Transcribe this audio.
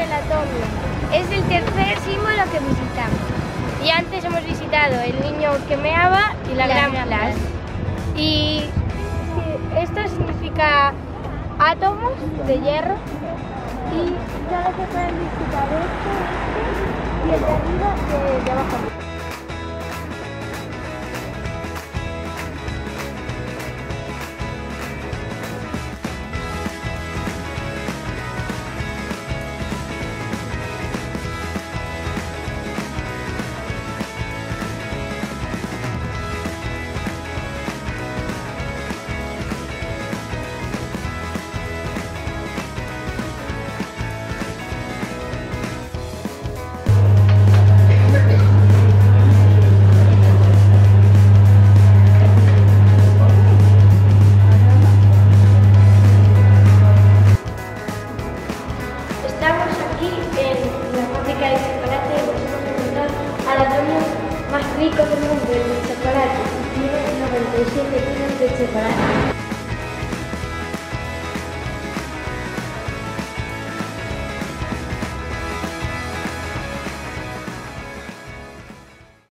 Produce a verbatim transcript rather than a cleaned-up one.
el atomio. Es el tercer símbolo que visitamos. Y antes hemos visitado el niño que meaba y la, la gran, gran flash. Y esto significa átomos de hierro. Y solo se pueden visitar esto, este y el de arriba de, de abajo. Estamos aquí en la fábrica de chocolate y nos hemos encontrado al atomio más rico del mundo, el chocolate. Tiene noventa y siete kilos de chocolate.